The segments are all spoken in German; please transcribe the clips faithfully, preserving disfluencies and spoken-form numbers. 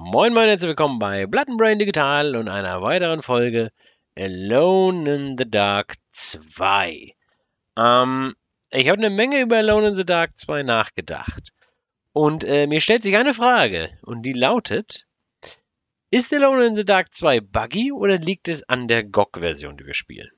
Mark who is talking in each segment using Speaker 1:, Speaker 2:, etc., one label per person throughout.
Speaker 1: Moin moin, herzlich willkommen bei Blood and Brain Digital und einer weiteren Folge Alone in the Dark zwei. Ähm, ich habe eine Menge über Alone in the Dark zwei nachgedacht. Und äh, mir stellt sich eine Frage und die lautet, ist Alone in the Dark zwei buggy oder liegt es an der G O G-Version, die wir spielen?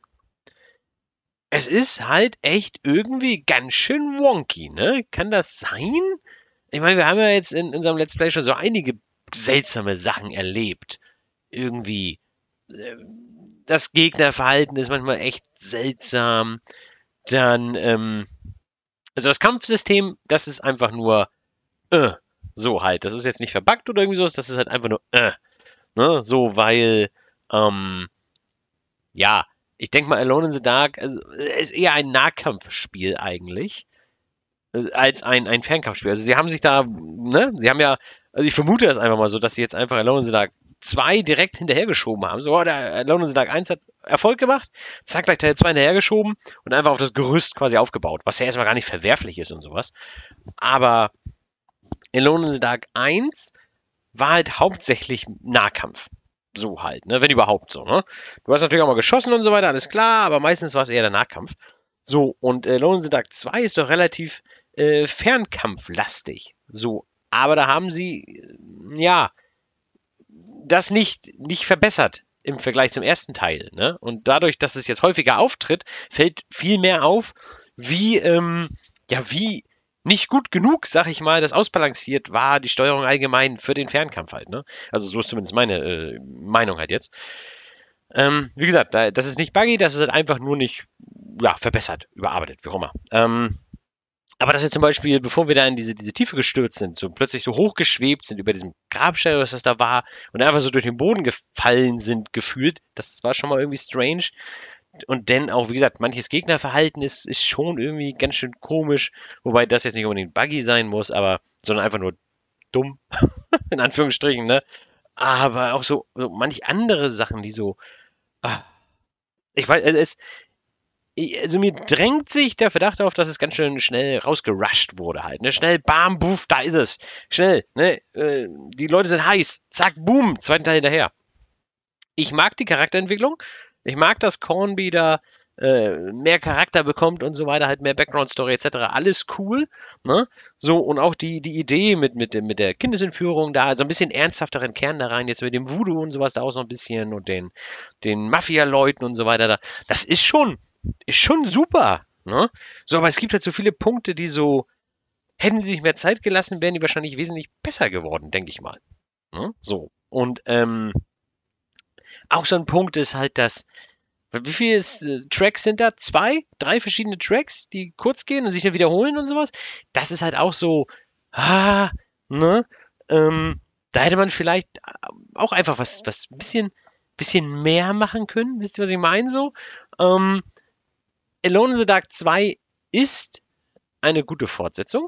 Speaker 1: Es ist halt echt irgendwie ganz schön wonky, ne? Kann das sein? Ich meine, wir haben ja jetzt in unserem Let's Play schon so einige seltsame Sachen erlebt. Irgendwie, äh, das Gegnerverhalten ist manchmal echt seltsam. Dann, ähm, also das Kampfsystem, das ist einfach nur, äh, so halt. Das ist jetzt nicht verbuggt oder irgendwie sowas, das ist halt einfach nur, äh, ne? So, weil, ähm, ja, ich denke mal, Alone in the Dark, also, ist eher ein Nahkampfspiel eigentlich, äh, als ein, ein Fernkampfspiel. Also sie haben sich da, ne, sie haben ja, also ich vermute das einfach mal so, dass sie jetzt einfach Alone in the Dark zwei direkt hinterhergeschoben haben. So, oh, der Alone in the Dark eins hat Erfolg gemacht, zack, gleich Teil zwei hinterhergeschoben und einfach auf das Gerüst quasi aufgebaut, was ja erstmal gar nicht verwerflich ist und sowas. Aber Alone in the Dark eins war halt hauptsächlich Nahkampf. So halt, ne? Wenn überhaupt so, ne? Du hast natürlich auch mal geschossen und so weiter, alles klar, aber meistens war es eher der Nahkampf. So, und äh, Alone in the Dark zwei ist doch relativ äh, fernkampflastig. So, aber da haben sie, äh, ja, das nicht, nicht verbessert im Vergleich zum ersten Teil. Ne? Und dadurch, dass es jetzt häufiger auftritt, fällt viel mehr auf, wie, ähm, ja, wie nicht gut genug, sag ich mal, das ausbalanciert war, die Steuerung allgemein für den Fernkampf halt. Ne? Also so ist zumindest meine äh, Meinung halt jetzt. Ähm, wie gesagt, das ist nicht buggy, das ist halt einfach nur nicht ja, verbessert, überarbeitet, wie auch immer. Ähm, aber dass wir zum Beispiel, bevor wir da in diese, diese Tiefe gestürzt sind, so plötzlich so hochgeschwebt sind über diesem Grabstein, was das da war, und einfach so durch den Boden gefallen sind, gefühlt, das war schon mal irgendwie strange. Und dann auch, wie gesagt, manches Gegnerverhalten ist, ist schon irgendwie ganz schön komisch, wobei das jetzt nicht unbedingt buggy sein muss, aber, sondern einfach nur dumm, in Anführungsstrichen, ne? Aber auch so, so manch andere Sachen, die so, ah, ich weiß, es, also mir drängt sich der Verdacht auf, dass es ganz schön schnell rausgerusht wurde halt. Ne? Schnell, bam, buff, da ist es. Schnell, ne? Äh, die Leute sind heiß. Zack, boom, zweiten Teil hinterher. Ich mag die Charakterentwicklung. Ich mag, dass Cornby da äh, mehr Charakter bekommt und so weiter, halt mehr Background-Story et cetera. Alles cool. Ne? So, und auch die, die Idee mit, mit, mit der Kindesentführung da, also ein bisschen ernsthafteren Kern da rein, jetzt mit dem Voodoo und sowas da auch so ein bisschen und den, den Mafia-Leuten und so weiter da. Das ist schon ist schon super, ne? So, aber es gibt halt so viele Punkte, die so, hätten sie sich mehr Zeit gelassen, wären die wahrscheinlich wesentlich besser geworden, denke ich mal. Ne? So. Und ähm, auch so ein Punkt ist halt, dass, wie viele äh, Tracks sind da? Zwei? Drei verschiedene Tracks, die kurz gehen und sich dann wiederholen und sowas? Das ist halt auch so, ah, ne? Ähm, da hätte man vielleicht auch einfach was, was ein bisschen, bisschen mehr machen können. Wisst ihr, was ich meine so? Ähm, Alone in the Dark zwei ist eine gute Fortsetzung,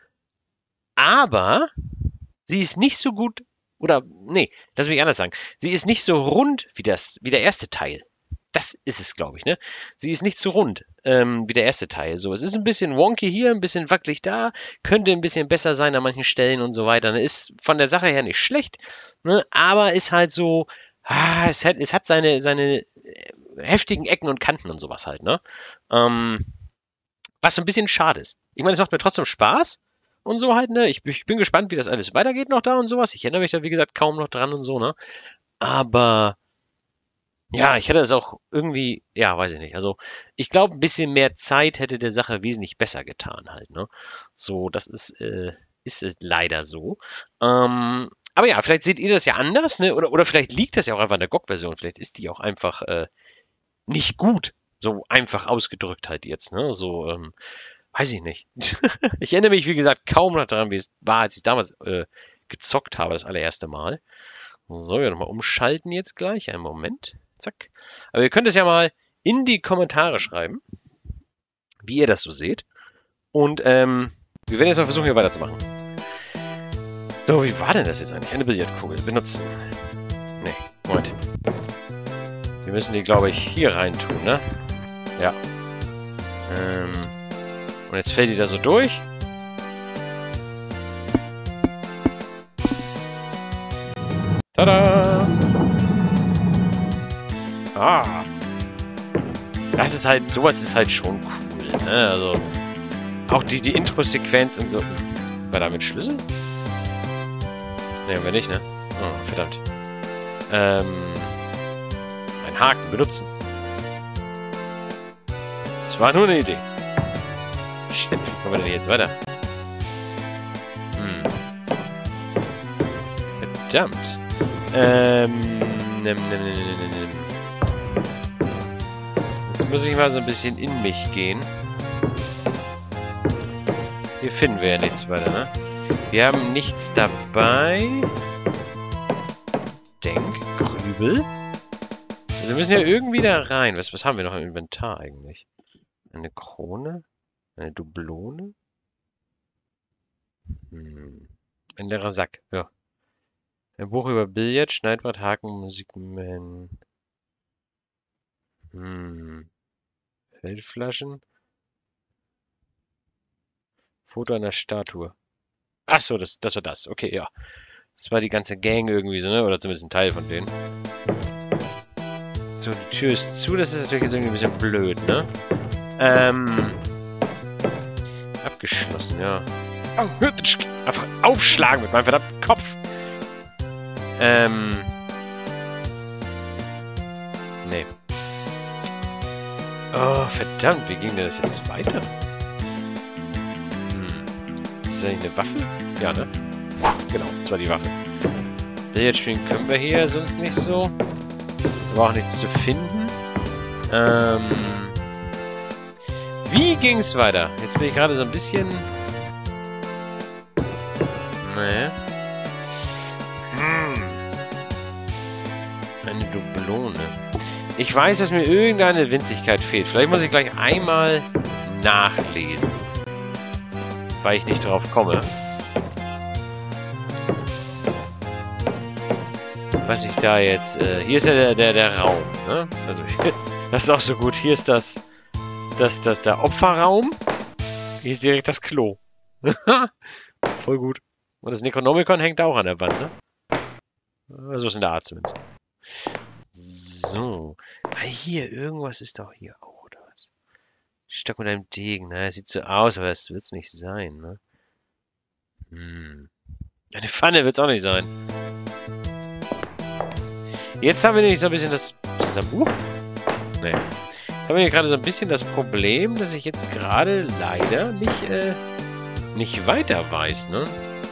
Speaker 1: aber sie ist nicht so gut, oder nee, das will ich anders sagen. Sie ist nicht so rund wie, das, wie der erste Teil. Das ist es, glaube ich, ne? Sie ist nicht so rund ähm, wie der erste Teil. So, es ist ein bisschen wonky hier, ein bisschen wackelig da, könnte ein bisschen besser sein an manchen Stellen und so weiter. Ne? Ist von der Sache her nicht schlecht, ne? Aber ist halt so, ah, es hat, es hat seine, seine heftigen Ecken und Kanten und sowas halt, ne? Ähm, was so ein bisschen schade ist. Ich meine, es macht mir trotzdem Spaß und so halt, ne? Ich, ich bin gespannt, wie das alles weitergeht noch da und sowas. Ich erinnere mich da, wie gesagt, kaum noch dran und so, ne? Aber ja, ich hätte es auch irgendwie, ja, weiß ich nicht. Also, ich glaube, ein bisschen mehr Zeit hätte der Sache wesentlich besser getan halt, ne? So, das ist, äh, ist es leider so. Ähm, aber ja, vielleicht seht ihr das ja anders, ne? Oder, oder vielleicht liegt das ja auch einfach an der G O G-Version. Vielleicht ist die auch einfach äh, nicht gut. So einfach ausgedrückt halt jetzt, ne? So, ähm, weiß ich nicht. Ich erinnere mich, wie gesagt, kaum noch daran, wie es war, als ich damals äh, gezockt habe, das allererste Mal. So, wir nochmal umschalten jetzt gleich. Einen Moment. Zack. Aber ihr könnt es ja mal in die Kommentare schreiben, wie ihr das so seht. Und ähm, wir werden jetzt mal versuchen, hier weiterzumachen. So, wie war denn das jetzt eigentlich? Eine Billardkugel benutzen. Nee, Moment. Wir müssen die, glaube ich, hier rein tun, ne? Ja. Ähm, und jetzt fällt die da so durch. Tada! Ah! Das ist halt, sowas ist halt schon cool, ne? Also, auch die, die Intro-Sequenz und so. War da mit Schlüssel? Ne, aber nicht, ne? Oh, verdammt. Ähm. Ein Haken benutzen. Das war nur eine Idee. Shit, wie kommen wir denn jetzt weiter? Hm. Verdammt. Ähm. Nimm, nimm, nimm, nimm, nimm. Jetzt muss ich mal so ein bisschen in mich gehen. Hier finden wir ja nichts weiter, ne? Wir haben nichts dabei. Denk, Grübel. Also wir müssen ja irgendwie da rein. Was, was haben wir noch im Inventar eigentlich? Eine Krone? Eine Dublone? Hm. Ein leerer Sack, ja. Ein Buch über Billard, Schneidbrett, Haken, Musikman. Hm. Feldflaschen. Foto einer Statue. Ach so, das, das war das. Okay, ja. Das war die ganze Gang irgendwie so, ne? Oder zumindest ein Teil von denen. So, die Tür ist zu. Das ist natürlich jetzt irgendwie ein bisschen blöd, ne? Ähm. Abgeschlossen, ja. Oh, einfach aufschlagen mit meinem verdammten Kopf. Ähm. Nee. Oh, verdammt. Wie ging denn das jetzt weiter? Ist das nicht eine Waffe? Ja, ne? Genau, das war die Waffe. Billard spielen können wir hier sonst nicht so. War auch nichts zu finden. Ähm. Wie ging's weiter? Jetzt bin ich gerade so ein bisschen. Naja. Hm. Eine Dublone. Ich weiß, dass mir irgendeine Winzigkeit fehlt. Vielleicht muss ich gleich einmal nachlesen. Weil ich nicht drauf komme. Was ich da jetzt... Äh, hier ist ja der, der, der Raum. Ne? Also ich, das ist auch so gut. Hier ist das, das, das der Opferraum. Hier ist direkt das Klo. Voll gut. Und das Necronomicon hängt auch an der Wand, ne? So ist in der Art zumindest. So. Ah, hier, irgendwas ist doch hier auch, oder was? Stock mit einem Degen, ne? Das sieht so aus, aber das wird es nicht sein, ne? Hm. Eine Pfanne wird es auch nicht sein. Jetzt haben wir nämlich so ein bisschen das... Ist das ein Buch? Nee. Jetzt haben wir hier gerade so ein bisschen das Problem, dass ich jetzt gerade leider nicht, äh, nicht weiter weiß, ne?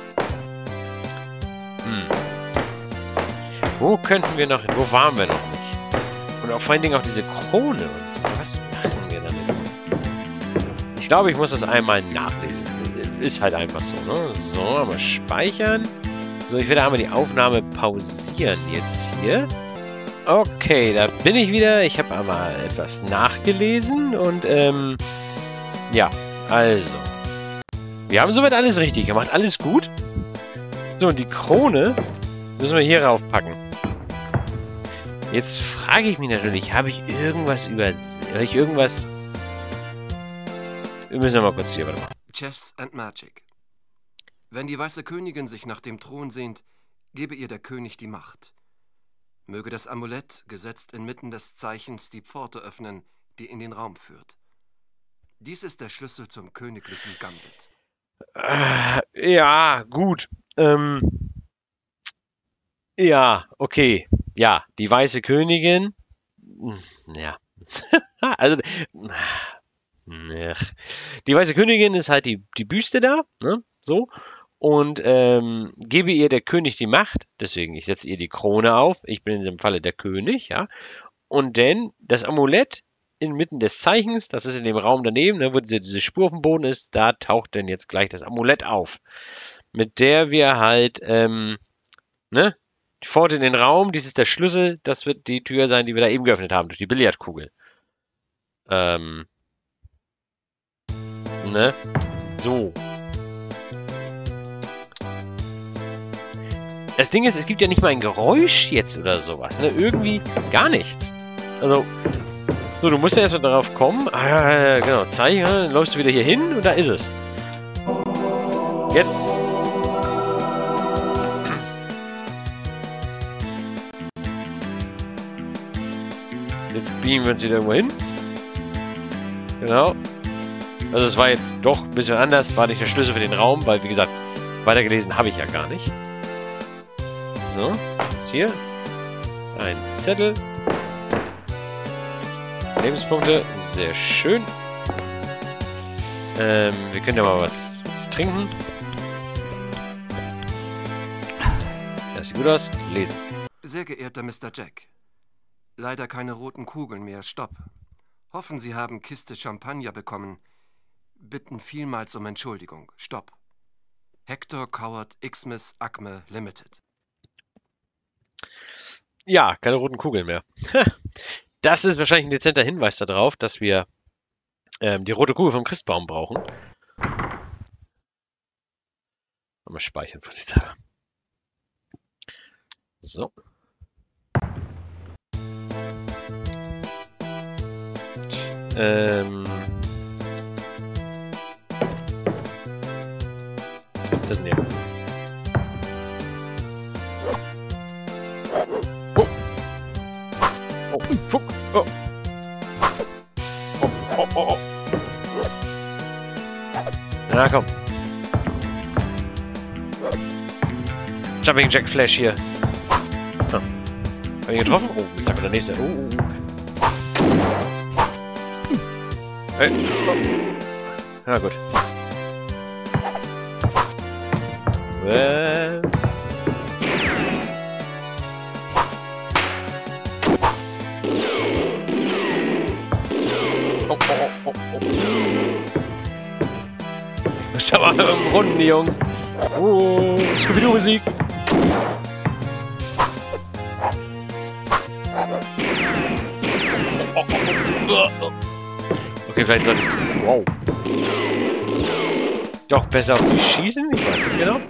Speaker 1: Hm. Wo könnten wir noch hin? Wo waren wir noch nicht? Und auch vor allen Dingen auch diese Krone. Was machen wir damit? Ich glaube, ich muss das einmal nachlesen. Ist halt einfach so, ne? So, aber speichern. So, ich werde einmal die Aufnahme pausieren jetzt hier. Okay, da bin ich wieder. Ich habe einmal etwas nachgelesen und, ähm, ja, also. Wir haben soweit alles richtig gemacht. Alles gut. So, und die Krone müssen wir hier raufpacken. Jetzt frage ich mich natürlich, habe ich irgendwas über... Habe ich irgendwas... Wir müssen mal kurz hier, warte mal.
Speaker 2: Chess and Magic. Wenn die weiße Königin sich nach dem Thron sehnt, gebe ihr der König die Macht. Möge das Amulett, gesetzt inmitten des Zeichens, die Pforte öffnen, die in den Raum führt. Dies ist der Schlüssel zum königlichen Gambit.
Speaker 1: Äh, ja, gut. Ähm... Ja, okay. Ja, die weiße Königin. Ja. Also, die weiße Königin ist halt die, die Büste da, ne? So. Und ähm, gebe ihr der König die Macht. Deswegen, ich setze ihr die Krone auf. Ich bin in diesem Falle der König, ja. Und denn das Amulett inmitten des Zeichens, das ist in dem Raum daneben, ne, wo diese, diese Spur auf dem Boden ist, da taucht dann jetzt gleich das Amulett auf. Mit der wir halt, ähm, ne? Die Pforte in den Raum, dies ist der Schlüssel, das wird die Tür sein, die wir da eben geöffnet haben, durch die Billardkugel. Ähm. Ne? So. Das Ding ist, es gibt ja nicht mal ein Geräusch jetzt oder sowas, ne? Irgendwie gar nichts. Also, so, du musst ja erstmal darauf kommen. Ah, ja, ja, genau. Zeichen, dann läufst du wieder hier hin und da ist es. Jetzt. Jetzt beamen wir uns wieder irgendwo hin. Genau. Also es war jetzt doch ein bisschen anders. War nicht der Schlüssel für den Raum, weil wie gesagt, weitergelesen habe ich ja gar nicht. So, hier. Ein Zettel. Lebenspunkte. Sehr schön. Ähm, wir können ja mal was, was trinken. Das sieht gut aus. Lesen.
Speaker 2: Sehr geehrter Mister Jack. Leider keine roten Kugeln mehr. Stopp. Hoffen, Sie haben Kiste Champagner bekommen. Bitten vielmals um Entschuldigung. Stopp. Hector Coward Xmas Acme Limited.
Speaker 1: Ja, keine roten Kugeln mehr. Das ist wahrscheinlich ein dezenter Hinweis darauf, dass wir ähm, die rote Kugel vom Christbaum brauchen. Mal speichern, was ich sage. So. Ähm. Das nehmen. Oh. Oh, fuck. Oh. Oh, oh, oh, oh. Na komm. Jumping Jack Flash hier. Ah. Hab ich ihn getroffen? Oh, ich sag mal der nächste. Oh, oh, oh. Hey. Oh. Na gut. Äh. Oh, oh, oh, oh. Das ist aber im Runden, die Jungen. Oh, Scooby-Doo-Musik. Oh, oh, oh. Okay, vielleicht sollte ich... Wow. Doch besser auf die schießen? Ich weiß nicht genau.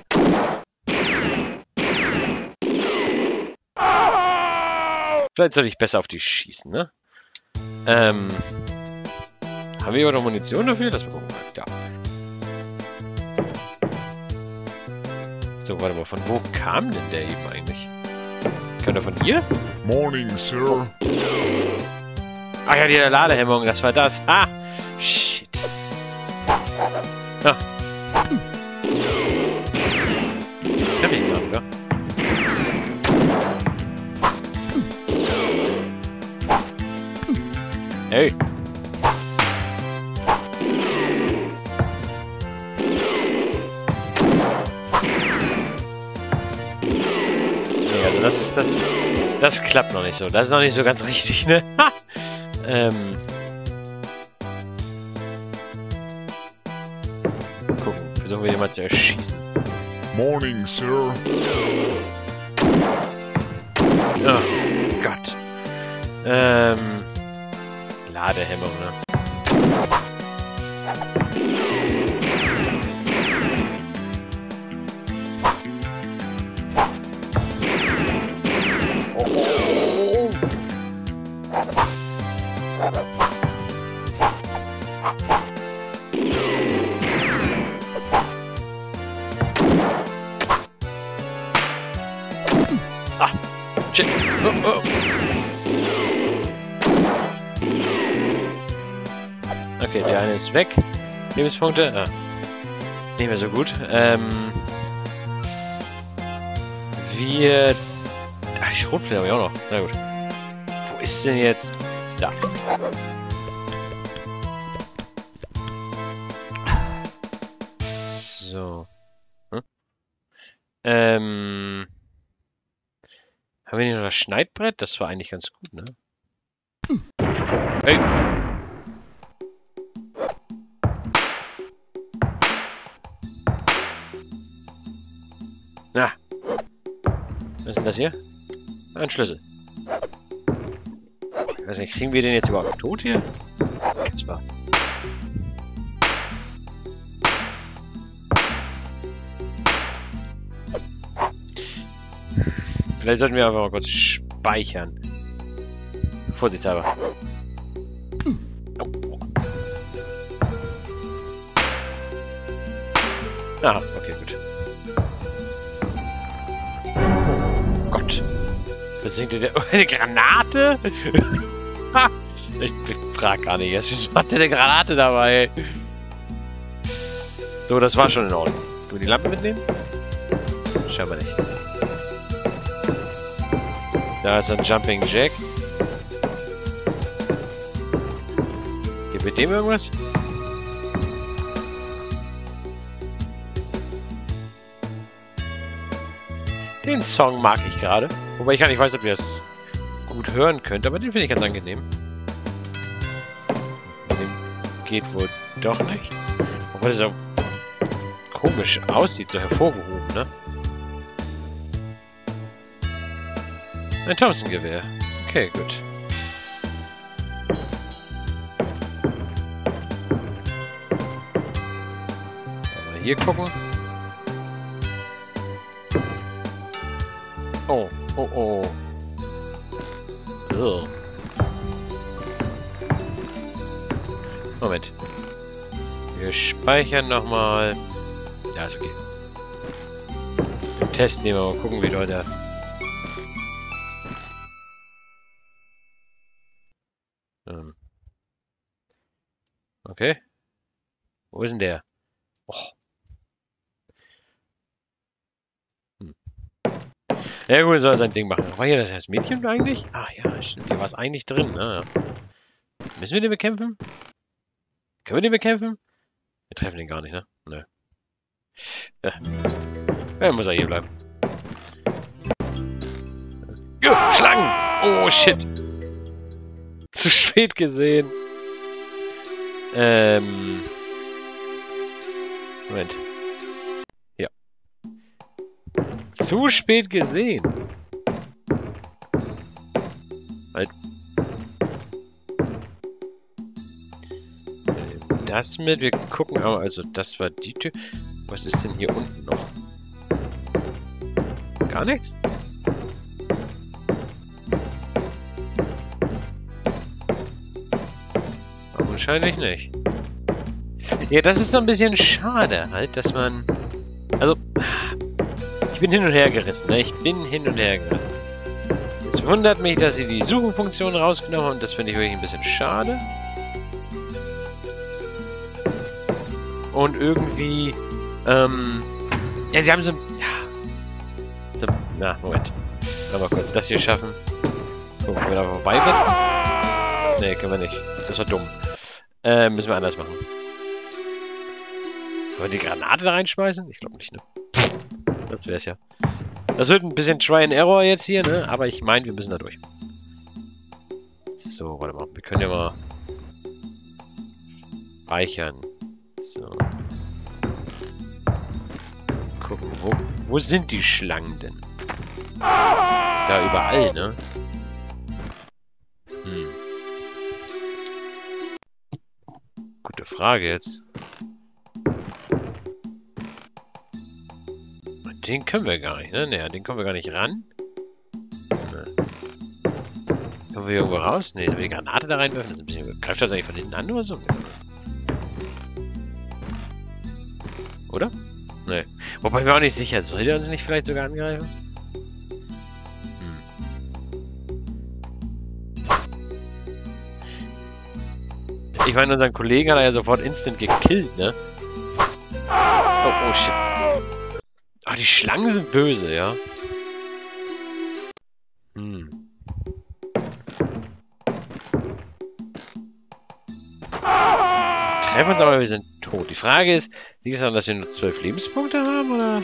Speaker 1: Vielleicht sollte ich besser auf die schießen, ne? Ähm... Haben wir aber noch Munition dafür? Das war ja. So, warte mal, von wo kam denn der eben eigentlich? Kann er von hier?
Speaker 3: Morning, Sir.
Speaker 1: Ach ja, die Ladehemmung, das war das. Ah! Shit. Ah. Kann ich machen, oder? Hey! Das, das, das klappt noch nicht so. Das ist noch nicht so ganz richtig, ne? Ha! Ähm. Gucken, versuchen wir den mal zu erschießen.
Speaker 3: Morning, Sir.
Speaker 1: Oh Gott. Ähm. Ladehemmung, ne? Ah, shit. Oh, oh. Okay, der eine ist weg. Lebenspunkte. Ah. Nicht mehr so gut. Ähm. Wir. Ach, die Schrotflinte habe ich auch noch. Na gut. Wo ist denn jetzt. Da. So. Hm? Ähm. Haben wir nicht noch das Schneidbrett? Das war eigentlich ganz gut, ne? Hey! Na! Was ist denn das hier? Ein Schlüssel. Ich weiß nicht, kriegen wir den jetzt überhaupt tot hier? Jetzt mal. Vielleicht sollten wir einfach mal kurz speichern. Vorsichtshalber. Oh, oh. Ah, okay, gut. Oh Gott. Jetzt singt der... Eine Granate? ich, ich frag gar nicht jetzt. Wieso hatte der Granate dabei? So, das war schon in Ordnung. Du die Lampe mitnehmen? Scheinbar nicht. Da ist ein Jumping Jack. Geht mit dem irgendwas? Den Song mag ich gerade. Wobei ich gar nicht weiß, ob ihr es gut hören könnt, aber den finde ich ganz angenehm. Mit dem geht wohl doch nichts. Obwohl er so komisch aussieht, so hervorgehoben, ne? Ein Tausendgewehr. Okay, gut. Mal hier gucken. Oh, oh, oh. Ugh. Moment. Wir speichern nochmal. Ja, ist okay. Wir testen den mal, mal gucken, wie Leute. Ähm. Okay. Wo ist denn der? Oh. Hm. Ja gut, soll sein Ding machen. War hier das Mädchen eigentlich? Ah ja, stimmt. Hier war es eigentlich drin. Ne? Müssen wir den bekämpfen? Können wir den bekämpfen? Wir treffen den gar nicht, ne? Nö. Ja. Ja, muss er hier bleiben. Ja, Schlangen! Oh, shit! Zu spät gesehen. Ähm... Moment. Ja. Zu spät gesehen. Halt. Das mit, wir gucken aber, also das war die Tür. Was ist denn hier unten noch? Gar nichts? Aber wahrscheinlich nicht. Ja, das ist so ein bisschen schade halt, dass man... Also, ich bin hin und her gerissen, ne? Ich bin hin und her gerissen. Es wundert mich, dass sie die Suchenfunktion rausgenommen haben, das finde ich wirklich ein bisschen schade. Und irgendwie, ähm, ja, sie haben so, ja, so, na, Moment. Aber kurz das hier schaffen. Gucken, ob wir da vorbei wird. Nee, können wir nicht. Das war dumm. Äh, müssen wir anders machen. Wollen wir die Granate da reinschmeißen? Ich glaube nicht, ne? Das wär's ja. Das wird ein bisschen Try and Error jetzt hier, ne? Aber ich meine, wir müssen da durch. So, warte mal. Wir können ja mal speichern. So. Gucken, wo, wo sind die Schlangen denn? Da überall, ne? Hm. Gute Frage jetzt. Den können wir gar nicht, ne? Naja, den kommen wir gar nicht ran. Ne. Können wir irgendwo raus? Ne, wir die Granate da reinwerfen. Greift das eigentlich von hinten an oder so? Oder? Ne. Wobei ich mir auch nicht sicher, soll der uns nicht vielleicht sogar angreifen? Hm. Ich meine, unseren Kollegen hat er ja sofort instant gekillt, ne? Oh, oh shit. Ah, die Schlangen sind böse, ja? Hm. Treffen uns aber, wir sind tot. Die Frage ist, liegt es daran, dass wir nur zwölf Lebenspunkte haben, oder?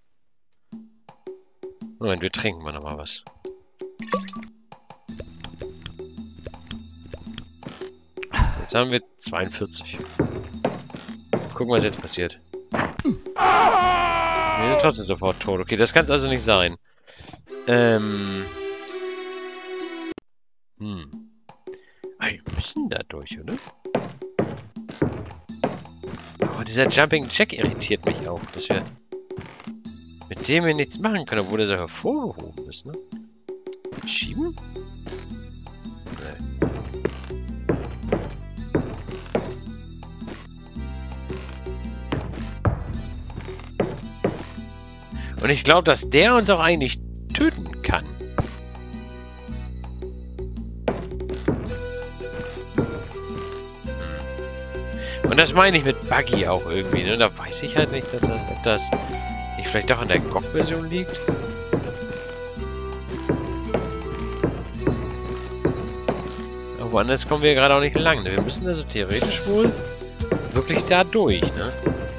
Speaker 1: Moment, wir trinken mal nochmal was. Jetzt haben wir zweiundvierzig. Gucken, was jetzt passiert. Wir sind trotzdem sofort tot. Okay, das kann es also nicht sein. Ähm... Hm. Ah, wir müssen da durch, oder? Oh, dieser Jumping Jack irritiert mich auch, dass wir mit dem wir nichts machen können, obwohl er so hervorgehoben ist, ne? Schieben? Nee. Und ich glaube, dass der uns auch eigentlich töten kann. Und das meine ich mit Buggy auch irgendwie, ne? Da weiß ich halt nicht, dass das, ob das nicht vielleicht doch an der G O G-Version liegt. Aber woanders kommen wir gerade auch nicht lang, ne? Wir müssen also theoretisch wohl wirklich da durch, ne?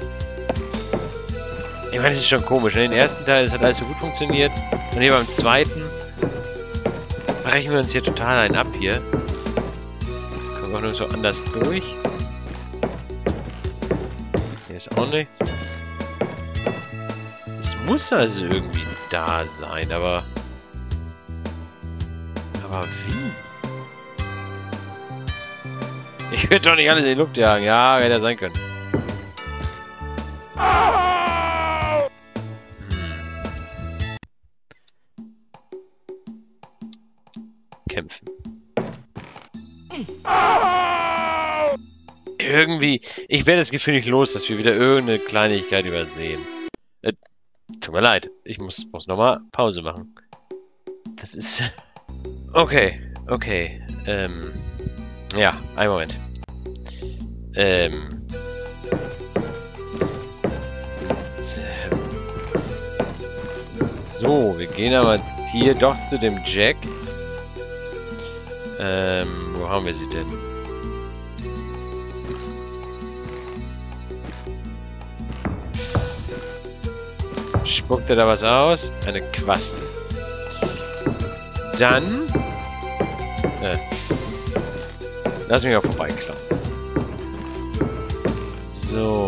Speaker 1: Ich meine, das ist schon komisch, ne? Den ersten Teil, das hat alles so gut funktioniert. Und hier beim zweiten brechen wir uns hier total einen ab hier. Kommen wir nur so anders durch. Hier ist auch nicht. Es muss also irgendwie da sein, aber... Aber wie? Ich würde doch nicht alles in die Luft jagen. Ja, hätte er sein können. Kämpfen. Irgendwie, ich werde das Gefühl nicht los, dass wir wieder irgendeine Kleinigkeit übersehen. Äh, tut mir leid, ich muss, muss nochmal Pause machen. Das ist... Okay, okay, ähm... ja, einen Moment. Ähm... So, wir gehen aber hier doch zu dem Jack. Ähm, wo haben wir sie denn? Spuckt er da was aus? Eine Quaste. Dann... Äh, lass mich mal vorbeiklauen. So.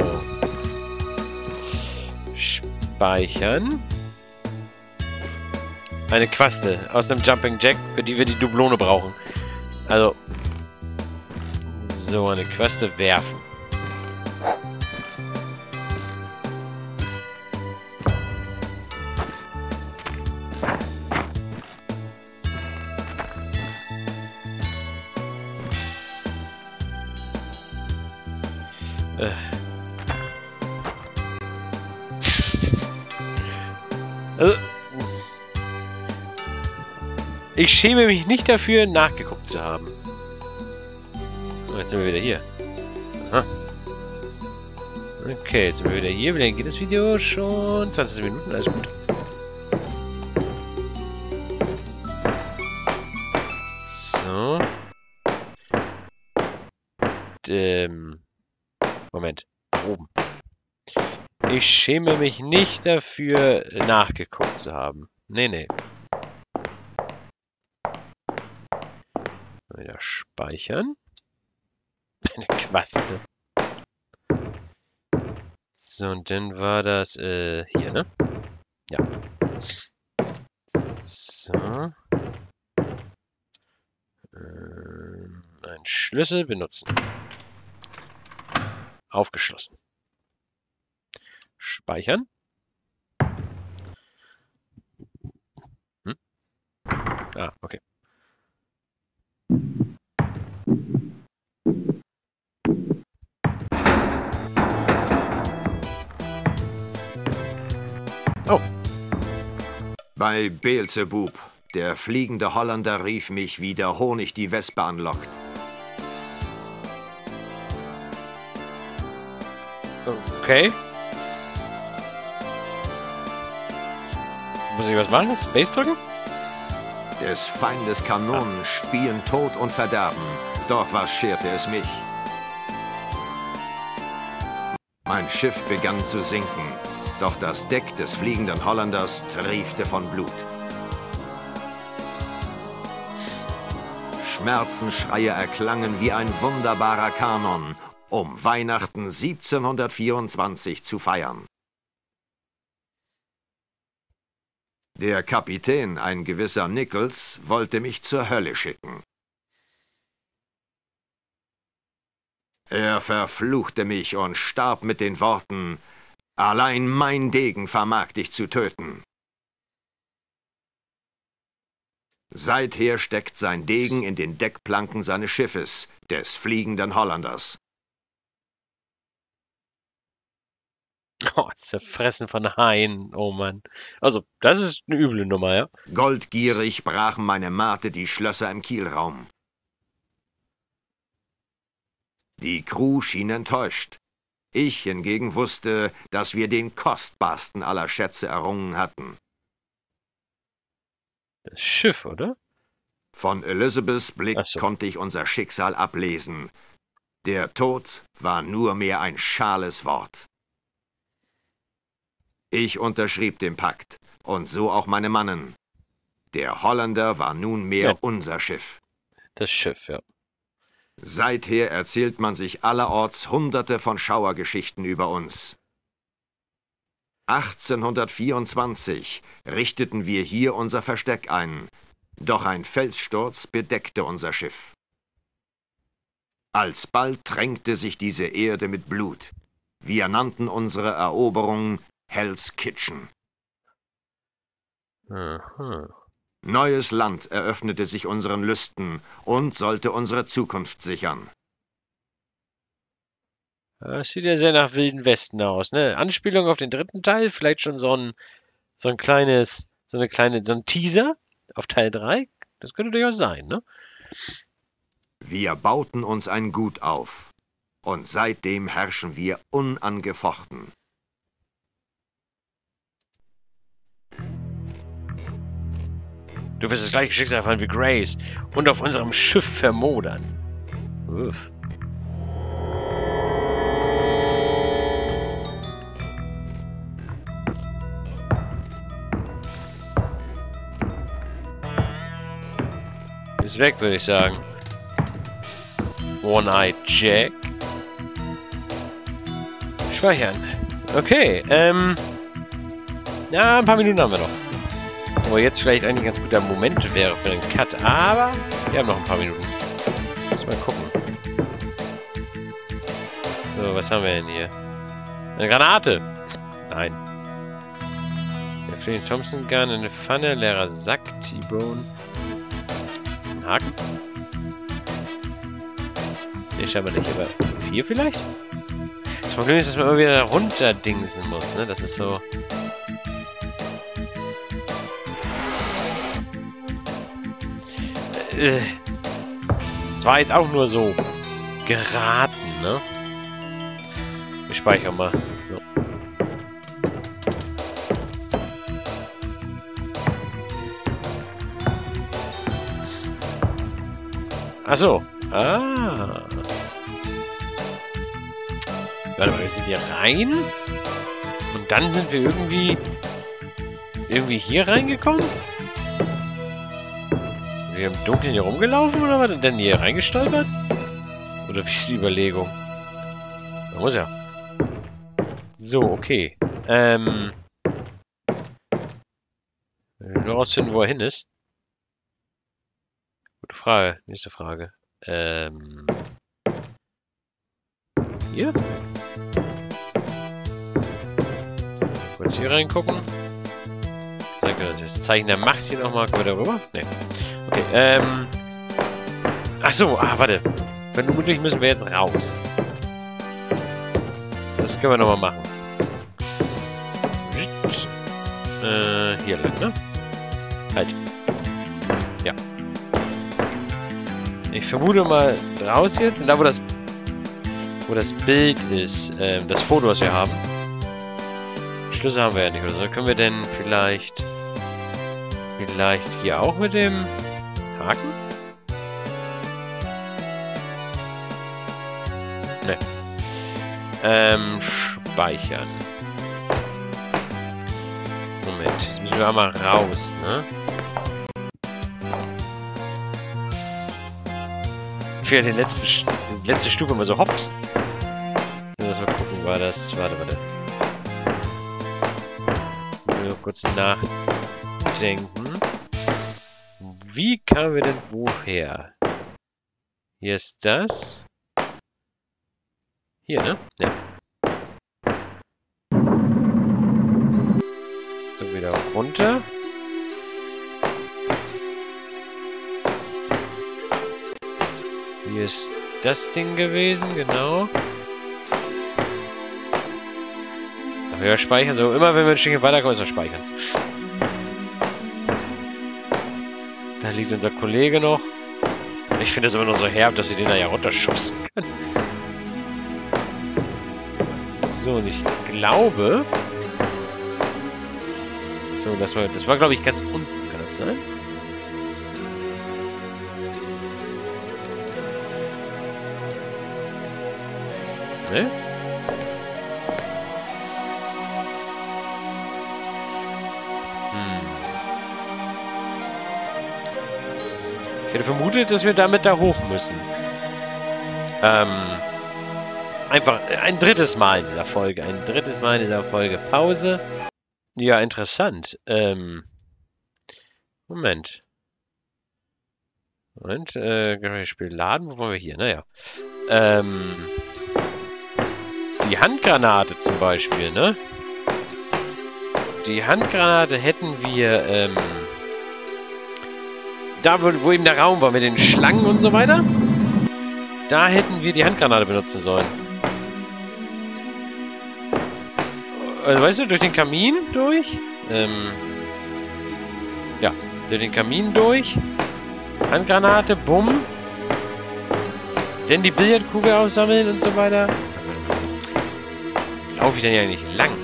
Speaker 1: Speichern. Eine Quaste aus dem Jumping Jack, für die wir die Dublone brauchen. Also, so eine Quaste werfen. Äh. Also, ich schäme mich nicht dafür, nachgeguckt zu haben. Oh, jetzt sind wir wieder hier. Aha. Okay, jetzt sind wir wieder hier. Wie lange geht das Video? Schon zwanzig Minuten, alles gut. So. Ähm. Moment. Oben. Ich schäme mich nicht dafür, nachgeguckt zu haben. Nee, nee. Wieder speichern. Eine Quaste. So, und dann war das, äh, hier, ne? Ja. So. Ähm, ein Schlüssel benutzen. Aufgeschlossen. Speichern. Hm? Ah, okay. Oh.
Speaker 4: Bei Beelzebub, der fliegende Holländer, rief mich, wie der Honig die Wespe anlockt.
Speaker 1: Okay. Muss ich was machen? Space drücken?
Speaker 4: Des Feindes Kanonen spien Tod und Verderben, doch was scherte es mich? Mein Schiff begann zu sinken, doch das Deck des fliegenden Holländers triefte von Blut. Schmerzensschreie erklangen wie ein wunderbarer Kanon, um Weihnachten siebzehnhundertvierundzwanzig zu feiern. Der Kapitän, ein gewisser Nichols, wollte mich zur Hölle schicken. Er verfluchte mich und starb mit den Worten: Allein mein Degen vermag dich zu töten. Seither steckt sein Degen in den Deckplanken seines Schiffes, des fliegenden Holländers.
Speaker 1: Oh, zerfressen von Haien. Oh Mann. Also, das ist eine üble Nummer, ja?
Speaker 4: Goldgierig brachen meine Mate die Schlösser im Kielraum. Die Crew schien enttäuscht. Ich hingegen wusste, dass wir den kostbarsten aller Schätze errungen hatten.
Speaker 1: Das Schiff, oder?
Speaker 4: Von Elizabeths Blick
Speaker 1: Ach so.
Speaker 4: konnte ich unser Schicksal ablesen. Der Tod war nur mehr ein schales Wort. Ich unterschrieb den Pakt, und so auch meine Mannen. Der Holländer war nunmehr
Speaker 1: Ja.
Speaker 4: unser Schiff.
Speaker 1: Das Schiff, ja.
Speaker 4: Seither erzählt man sich allerorts hunderte von Schauergeschichten über uns. achtzehnhundertvierundzwanzig richteten wir hier unser Versteck ein, doch ein Felssturz bedeckte unser Schiff. Alsbald tränkte sich diese Erde mit Blut. Wir nannten unsere Eroberung Hell's Kitchen.
Speaker 1: Aha.
Speaker 4: Neues Land eröffnete sich unseren Lüsten und sollte unsere Zukunft sichern.
Speaker 1: Das sieht ja sehr nach Wilden Westen aus, ne? Anspielung auf den dritten Teil, vielleicht schon so ein, so ein kleines, so eine kleine, so ein Teaser auf Teil drei. Das könnte durchaus sein, ne?
Speaker 4: Wir bauten uns ein Gut auf, und seitdem herrschen wir unangefochten.
Speaker 1: Du bist das gleiche Schicksal erfahren wie Grace und auf unserem Schiff vermodern. Uff. Ist weg, würde ich sagen. One-Eyed Jack. Speichern. Okay, ähm... ja, ein paar Minuten haben wir noch. Wo jetzt vielleicht eigentlich ein ganz guter Moment wäre für den Cut, aber wir haben noch ein paar Minuten. Lass mal gucken. So, was haben wir denn hier? Eine Granate! Nein. Der Flynn Thompson Gun, eine Pfanne, leerer Sack, T-Bone. Ein Haken? Nee, scheinbar nicht, aber hier vielleicht? Das Problem ist, dass man immer wieder runterdingsen muss, ne? Das ist so... Äh, das war jetzt auch nur so geraten, ne? Ich speichere mal. So. Ach so. Ah. Warte mal, wir sind hier rein. Und dann sind wir irgendwie... irgendwie hier reingekommen? Wir im Dunkeln hier rumgelaufen oder was? Und dann hier reingestolpert? Oder wie ist die Überlegung? Da muss ja. So, okay. Ähm. Nur rausfinden, wo er hin ist. Gute Frage. Nächste Frage. Ähm. Hier? Kurz hier reingucken. Danke, das Zeichen der Macht hier nochmal. Kommen wir da rüber? Ne. Okay, ähm. Ach so, ah, warte. Vermutlich müssen wir jetzt raus. Das können wir nochmal machen. Äh, hier lang, ne? Halt. Ja. Ich vermute mal raus jetzt. Und da, wo das, wo das Bild ist, ähm, das Foto, was wir haben. Schlüssel haben wir ja nicht, oder so. Können wir denn vielleicht... Vielleicht hier auch mit dem Haken? Ne. Ähm, speichern. Moment, jetzt müssen wir einmal raus, ne? Ich will ja die letzte, die letzte Stufe immer so hops. Lass mal gucken, war das... Warte, warte. Nur kurz nachdenken. Wie kamen wir denn woher? Hier ist das. Hier, ne? Ja. So, wieder runter. Hier ist das Ding gewesen, genau. Da wir speichern, so immer wenn wir ein Stückchen weiterkommen, ist wir speichern. Da liegt unser Kollege noch. Ich finde es immer nur so herb, dass sie den da ja runterschubsen können. So, und ich glaube... So, das war, das war glaube ich, ganz unten. Kann das sein? Ne? Ich hätte vermutet, dass wir damit da hoch müssen. Ähm, einfach ein drittes Mal in dieser Folge. Ein drittes Mal in dieser Folge. Pause. Ja, interessant. Ähm, Moment. Moment, äh, Spiel laden. Wo wollen wir hier? Naja. Ähm, die Handgranate zum Beispiel, ne? Die Handgranate hätten wir, ähm, da, wo, wo eben der Raum war mit den Schlangen und so weiter, da hätten wir die Handgranate benutzen sollen. Also, weißt du, durch den Kamin durch? Ähm, ja, durch den Kamin durch. Handgranate, bumm. Dann die Billardkugel aussammeln und so weiter. Laufe ich denn ja nicht lang?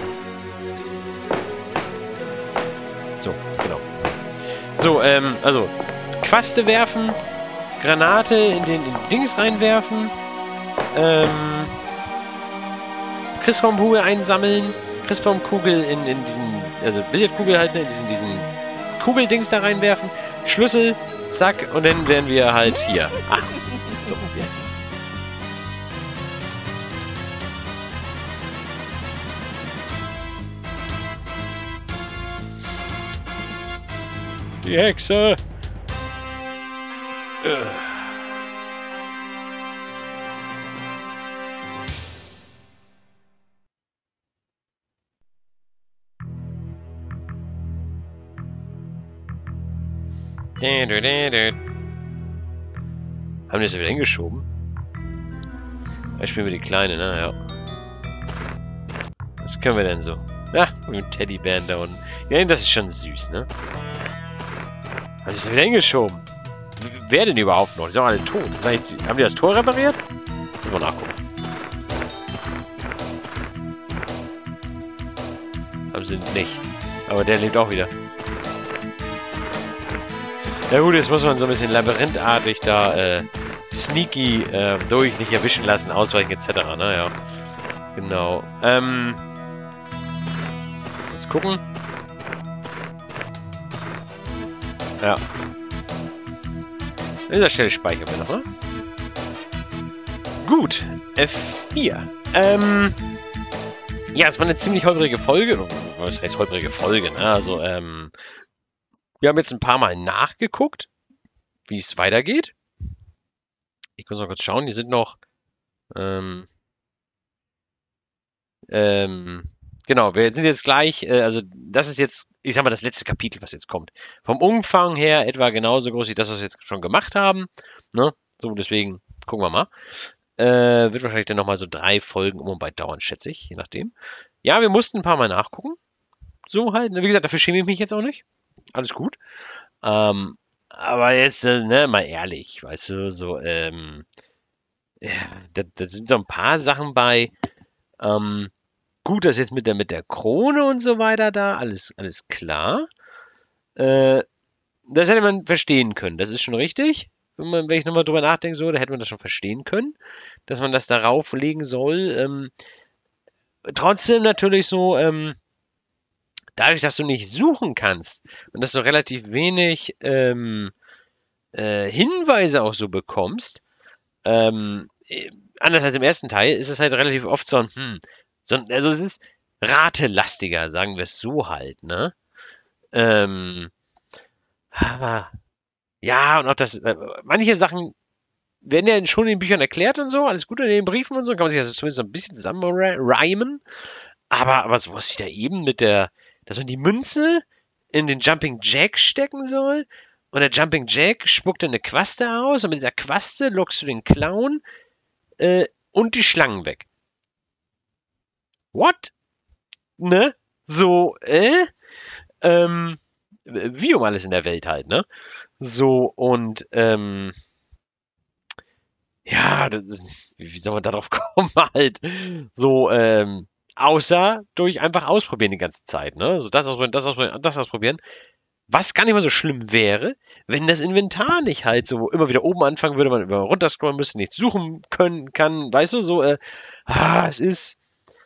Speaker 1: So, genau. So, ähm, also, Quaste werfen, Granate in den, in den Dings reinwerfen, ähm, Christbaumkugel einsammeln, Christbaumkugel in, in diesen, also Billardkugel halt, ne, in diesen, diesen Kugeldings da reinwerfen, Schlüssel, zack, und dann wären wir halt hier. Ah, so, ja. Die Hexe! Ugh. Haben die das ja wieder hingeschoben? Ich spielen wir die Kleine, ne? Ja. Was können wir denn so? Ach, mit dem Teddybären da unten. Ja, das ist schon süß, ne? Haben die das ja wieder hingeschoben? Wer denn überhaupt noch? Die sind doch alle tot. Vielleicht haben die das Tor repariert? Müssen wir nachgucken. Haben sie nicht. Aber der lebt auch wieder. Ja gut, jetzt muss man so ein bisschen labyrinthartig da äh, sneaky äh, durch, nicht erwischen lassen, ausweichen et cetera. Ne? Ja. Genau. Ähm. Jetzt gucken. Ja. An dieser Stelle speichern wir nochmal. Gut. F vier. Ähm. Ja, es war eine ziemlich holprige Folge. Was heißt holprige Folge, ne? Also, ähm. Wir haben jetzt ein paar Mal nachgeguckt, wie es weitergeht. Ich muss mal kurz schauen, die sind noch... Ähm, ähm, genau, wir sind jetzt gleich... Äh, also das ist jetzt, ich sag mal, das letzte Kapitel, was jetzt kommt. Vom Umfang her etwa genauso groß wie das, was wir jetzt schon gemacht haben. Ne? So, deswegen gucken wir mal. Äh, wird wahrscheinlich dann nochmal so drei Folgen um und bei dauern, schätze ich, je nachdem. Ja, wir mussten ein paar Mal nachgucken. So halt. Wie gesagt, dafür schäme ich mich jetzt auch nicht. Alles gut. Ähm, aber jetzt, äh, ne, mal ehrlich, weißt du, so, ähm, ja, da, da sind so ein paar Sachen bei. Ähm, gut, das jetzt mit der, mit der Krone und so weiter da, alles, alles klar. Äh, das hätte man verstehen können, das ist schon richtig. Wenn, man, wenn ich nochmal drüber nachdenke, so, da hätte man das schon verstehen können, dass man das darauf legen soll. Ähm, trotzdem natürlich so, ähm, dadurch, dass du nicht suchen kannst und dass du relativ wenig ähm, äh, Hinweise auch so bekommst, ähm, äh, anders als im ersten Teil, ist es halt relativ oft so ein, hm, so ein, also es ist ratelastiger, sagen wir es so halt, ne? Ähm, ja, und auch das, äh, manche Sachen werden ja schon in den Büchern erklärt und so, alles gut in den Briefen und so, kann man sich also zumindest so ein bisschen zusammenreimen, aber, aber sowas wie da eben mit der, dass man die Münze in den Jumping Jack stecken soll und der Jumping Jack spuckt dann eine Quaste aus und mit dieser Quaste lockst du den Clown äh, und die Schlangen weg. What? Ne? So, äh? Ähm, wie um alles in der Welt halt, ne? So, und, ähm, ja, das, wie wie soll man darauf kommen halt? So, ähm, außer durch einfach ausprobieren die ganze Zeit, ne? So das ausprobieren, das ausprobieren, das ausprobieren. Was gar nicht mal so schlimm wäre, wenn das Inventar nicht halt so immer wieder oben anfangen würde, man immer runterscrollen müsste, nichts suchen können kann, weißt du, so, äh, ah, es ist,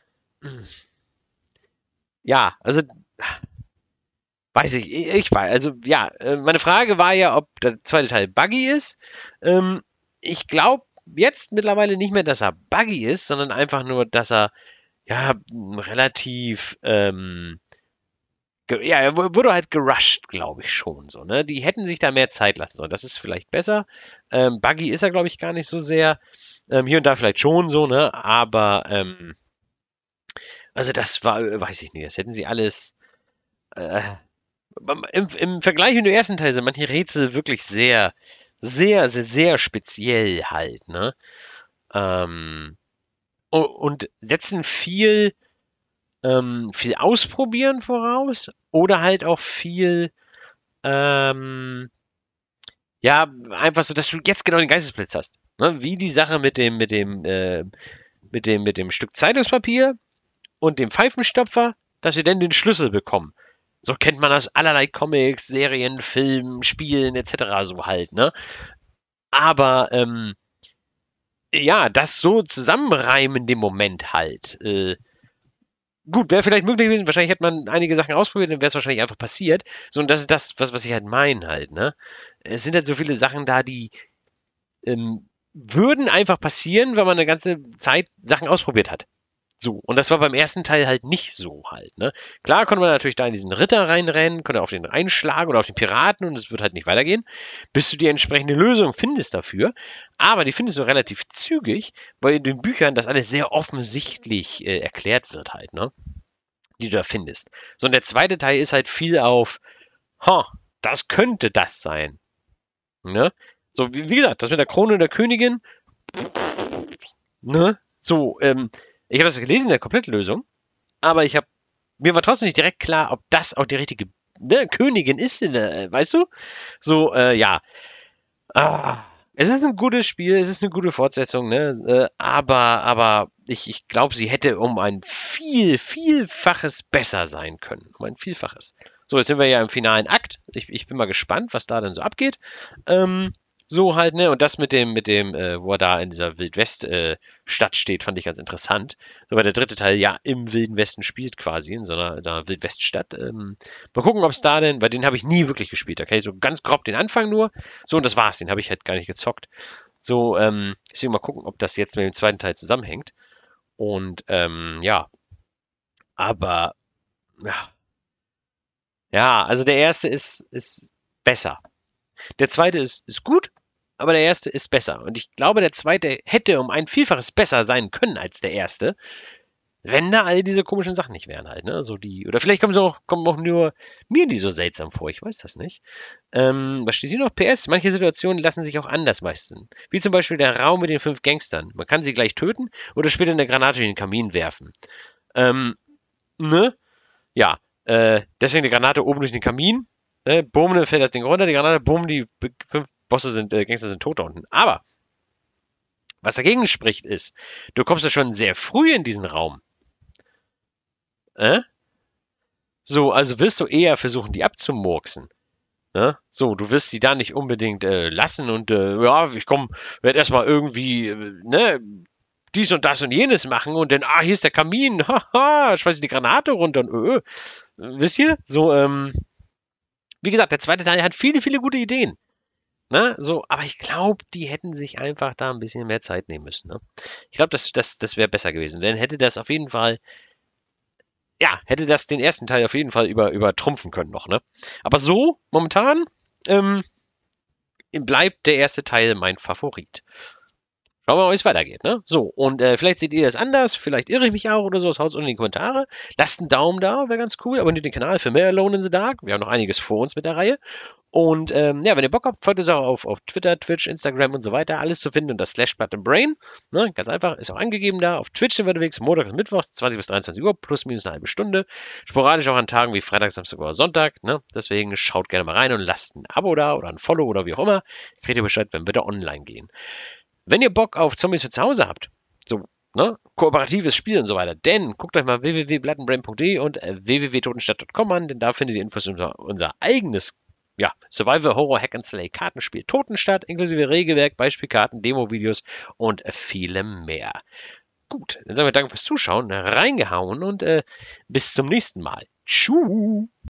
Speaker 1: ja, also, weiß ich, ich ich weiß, also, ja, äh, meine Frage war ja, ob der zweite Teil buggy ist. Ähm, ich glaube jetzt mittlerweile nicht mehr, dass er buggy ist, sondern einfach nur, dass er, ja, relativ, ähm, Ge ja, er wu wurde halt gerusht, glaube ich schon so, ne? Die hätten sich da mehr Zeit lassen sollen. Das ist vielleicht besser. Ähm, buggy ist er, glaube ich, gar nicht so sehr. Ähm, hier und da vielleicht schon so, ne? Aber, ähm, also das war, äh, weiß ich nicht, das hätten sie alles. Äh, im, Im Vergleich mit dem ersten Teil sind manche Rätsel wirklich sehr, sehr, sehr, sehr speziell halt, ne? Ähm, u- und setzen viel, ähm, viel Ausprobieren voraus oder halt auch viel. Ähm, Ja, einfach so, dass du jetzt genau den Geistesblitz hast. Ne? Wie die Sache mit dem, mit dem, äh, mit dem, mit dem Stück Zeitungspapier und dem Pfeifenstopfer, dass wir dann den Schlüssel bekommen. So kennt man das allerlei Comics, Serien, Filmen, Spielen et cetera so halt, ne? Aber ähm, ja, das so zusammenreimen in dem Moment halt. Äh, gut, wäre vielleicht möglich gewesen. Wahrscheinlich hätte man einige Sachen ausprobiert, dann wäre es wahrscheinlich einfach passiert. So, und das ist das, was, was ich halt meine halt, ne? Es sind halt so viele Sachen da, die ähm, würden einfach passieren, weil man eine ganze Zeit Sachen ausprobiert hat. So, und das war beim ersten Teil halt nicht so halt, ne? Klar konnte man natürlich da in diesen Ritter reinrennen, konnte auf den reinschlagen oder auf den Piraten und es wird halt nicht weitergehen, bis du die entsprechende Lösung findest dafür. Aber die findest du relativ zügig, weil in den Büchern das alles sehr offensichtlich äh, erklärt wird halt, ne? Die du da findest. So, und der zweite Teil ist halt viel auf, ha, das könnte das sein, ne? So, wie, wie gesagt, das mit der Krone der Königin, ne? So, ähm, ich habe das gelesen in der Komplettlösung, aber ich habe mir war trotzdem nicht direkt klar, ob das auch die richtige ne, Königin ist, in der, äh, weißt du? So, äh, ja. Ah, es ist ein gutes Spiel, es ist eine gute Fortsetzung, ne? Äh, aber, aber ich, ich glaube, sie hätte um ein viel, vielfaches besser sein können. Um ein Vielfaches. So, jetzt sind wir ja im finalen Akt. Ich, ich bin mal gespannt, was da dann so abgeht. Ähm, so halt, ne? Und das mit dem, mit dem, äh, wo er da in dieser Wildwest-Stadt steht, fand ich ganz interessant. So, weil der dritte Teil ja im Wilden Westen spielt quasi, in so einer, einer Wildweststadt. Ähm, mal gucken, ob es da denn, weil den habe ich nie wirklich gespielt. Da kann ich so ganz grob den Anfang nur. So, und das war's. Den habe ich halt gar nicht gezockt. So, ähm, deswegen mal gucken, ob das jetzt mit dem zweiten Teil zusammenhängt. Und, ähm, ja. Aber, ja. Ja, also der erste ist, ist besser. Der zweite ist, ist gut, aber der erste ist besser. Und ich glaube, der zweite hätte um ein Vielfaches besser sein können als der erste, wenn da all diese komischen Sachen nicht wären halt, ne? So die, oder vielleicht kommen sie auch, kommen auch nur mir die so seltsam vor, ich weiß das nicht. Ähm, was steht hier noch? P S, manche Situationen lassen sich auch anders meistern. Wie zum Beispiel der Raum mit den fünf Gangstern. Man kann sie gleich töten oder später eine Granate in den Kamin werfen. Ähm, ne? Ja, äh, deswegen die Granate oben durch den Kamin. Ne? Bumm, dann fällt das Ding runter, die Granate, bumm, die be- fünf Bosse sind, äh, Gangster sind tot da unten. Aber, was dagegen spricht, ist, du kommst ja schon sehr früh in diesen Raum. Äh? So, also wirst du eher versuchen, die abzumurksen. Ne? So, du wirst sie da nicht unbedingt äh, lassen und äh, ja, ich komm, werde erstmal irgendwie, äh, ne, dies und das und jenes machen und dann, ah, hier ist der Kamin, haha, schmeiß die Granate runter und äh, äh. Wisst ihr? So, ähm, wie gesagt, der zweite Teil hat viele, viele gute Ideen. Ne? So, aber ich glaube, die hätten sich einfach da ein bisschen mehr Zeit nehmen müssen. Ne? Ich glaube, das, das, das wäre besser gewesen. Dann hätte das auf jeden Fall, ja, hätte das den ersten Teil auf jeden Fall über, übertrumpfen können noch. Ne? Aber so, momentan, ähm, bleibt der erste Teil mein Favorit. Schauen wir mal, wie es weitergeht, ne? So, und äh, vielleicht seht ihr das anders, vielleicht irre ich mich auch oder so, haut es unten in die Kommentare. Lasst einen Daumen da, wäre ganz cool. Abonniert den Kanal für mehr Alone in the Dark. Wir haben noch einiges vor uns mit der Reihe. Und ähm, ja, wenn ihr Bock habt, folgt uns auch auf, auf Twitter, Twitch, Instagram und so weiter. Alles zu finden unter slash Blood and Brain. Ne? Ganz einfach, ist auch angegeben da. Auf Twitch sind wir unterwegs, Montag und Mittwochs, zwanzig bis dreiundzwanzig Uhr, plus minus eine halbe Stunde. Sporadisch auch an Tagen wie Freitag, Samstag oder Sonntag. Ne? Deswegen schaut gerne mal rein und lasst ein Abo da oder ein Follow oder wie auch immer. Kriegt ihr Bescheid, wenn wir da online gehen. Wenn ihr Bock auf Zombies für zu Hause habt, so, ne, kooperatives Spiel und so weiter, dann guckt euch mal w w w punkt blood and brain punkt d e und äh, w w w punkt totenstadt punkt com an, denn da findet ihr Infos über unser eigenes ja, Survival Horror Hack and Slay Kartenspiel Totenstadt, inklusive Regelwerk, Beispielkarten, Demo-Videos und äh, vielem mehr. Gut, dann sagen wir danke fürs Zuschauen, reingehauen und äh, bis zum nächsten Mal. Tschüss.